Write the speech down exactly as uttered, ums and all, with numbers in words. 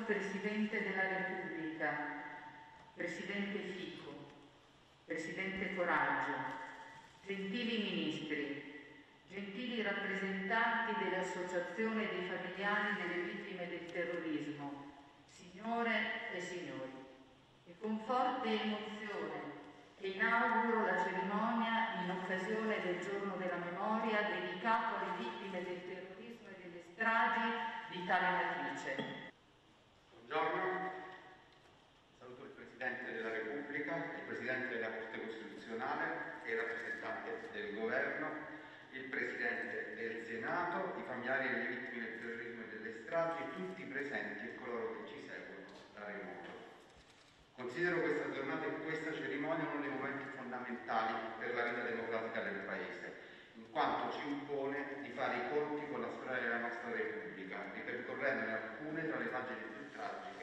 Presidente della Repubblica, Presidente Fico, Presidente Coraggio, gentili ministri, gentili rappresentanti delle associazioni dei familiari delle vittime del terrorismo, signore e signori, è con forte emozione che inauguro la cerimonia in occasione del Giorno della Memoria dedicato alle vittime del terrorismo e delle stragi di tale matrice. Buongiorno, saluto il Presidente della Repubblica, il Presidente della Corte Costituzionale e il rappresentante del Governo, il Presidente del Senato, i familiari delle vittime del terrorismo e delle stragi e tutti i presenti e coloro che ci seguono da remoto. Considero questa giornata e questa cerimonia uno dei momenti fondamentali per la vita democratica del Paese, in quanto ci impone di fare i conti con la storia della nostra Repubblica, ripercorrendone alcune tra le pagine più tragiche